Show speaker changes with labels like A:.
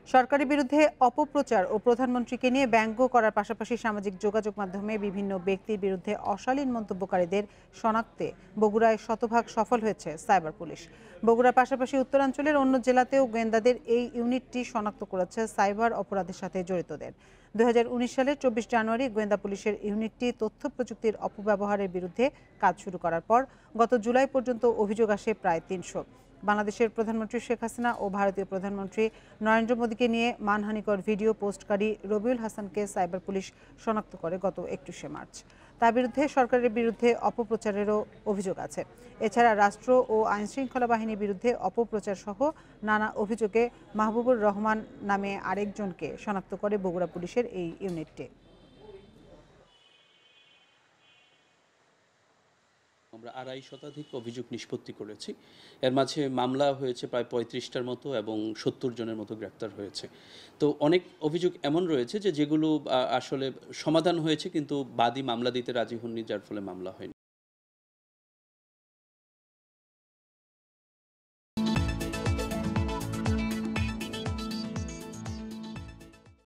A: সরকারের বিরুদ্ধে অপপ্রচার ও প্রধানমন্ত্রীকে নিয়ে ব্যঙ্গ করার পাশাপাশি সামাজিক যোগাযোগ মাধ্যমে বিভিন্ন ব্যক্তির বিরুদ্ধে অশালীন মন্তব্যকারীদের শনাক্তে বগুড়ায় শতভাগ সফল হয়েছে সাইবার পুলিশ। বগুড়ার পাশাপাশি উত্তরাঞ্চলের অন্য জেলাতেও গোয়েন্দাদের এই ইউনিটটি শনাক্ত করেছে সাইবার অপরাধের সাথে জড়িতদের। 2019 সালের 24 জানুয়ারি গোয়েন্দা পুলিশের ইউনিটটি তথ্য প্রযুক্তির অপব্যবহারের বিরুদ্ধে কাজ শুরু করার পর গত জুলাই পর্যন্ত অভিযোগ আসে প্রায় 300। বাংলাদেশের প্রধানমন্ত্রী শেখ হাসিনা ও ভারতীয় প্রধানমন্ত্রী নরেন্দ্র মোদীকে নিয়ে মানহানিকর ভিডিও পোস্টকারী রবিউল হাসানকে সাইবার পুলিশ শনাক্ত করে গত 21শে মার্চ। তার বিরুদ্ধে সরকারের বিরুদ্ধে অপপ্রচারেরও অভিযোগ আছে। এছাড়া রাষ্ট্র ও আইনশৃঙ্খলা বাহিনীর বিরুদ্ধে অপপ্রচার সহ নানা অভিযোগে মাহবুবুর রহমান নামে আরেকজনকে শনাক্ত করে বগুড়া পুলিশের এই ইউনিটটি।
B: আমরা 2.5 শতাধিক অভিযোগ নিষ্পত্তি করেছি। এর মাঝে মামলা হয়েছে প্রায় 35টার মতো এবং 70 জনের মতো গ্রেপ্তার হয়েছে। তো অনেক অভিযোগ এমন রয়েছে যেগুলো আসলে সমাধান হয়েছে, কিন্তু বাদী মামলা দিতে রাজি হননি, যার ফলে মামলা হয়নি।